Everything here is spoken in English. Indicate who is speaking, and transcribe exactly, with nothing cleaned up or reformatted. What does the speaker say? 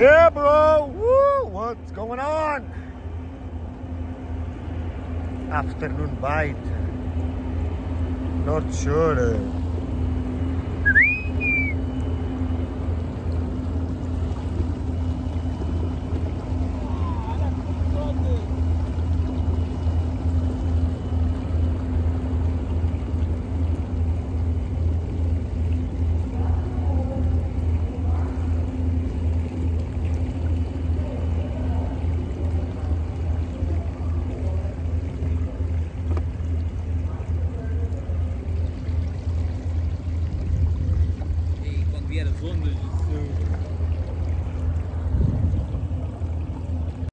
Speaker 1: Yeah, bro. Woo! What's going on? Afternoon bite. Not sure.